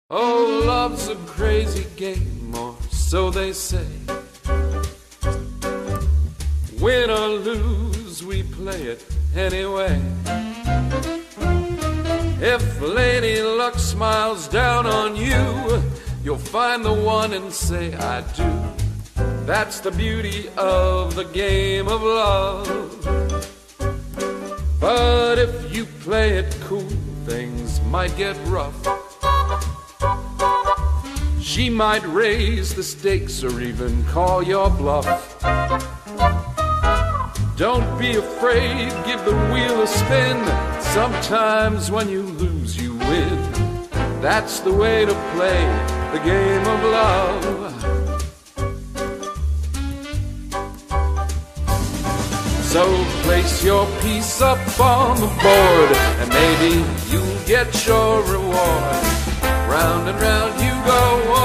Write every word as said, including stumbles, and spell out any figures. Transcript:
Oh, love's a crazy game, or so they say. Win or lose, we play it anyway. If Lady Luck smiles down on you, you'll find the one and say, I do. That's the beauty of the game of love. But if you play it cool, things might get rough. She might raise the stakes or even call your bluff. Don't be afraid, give the wheel a spin. Sometimes when you lose, you win. That's the way to play the game of love. So place your piece up on the board, and maybe you'll get your reward. Round and round you go.